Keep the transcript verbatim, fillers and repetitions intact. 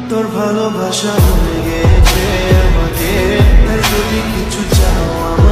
তোর ভালোবাসা ভুলে গেছে আমাকে, তাই যদি কিছু চাও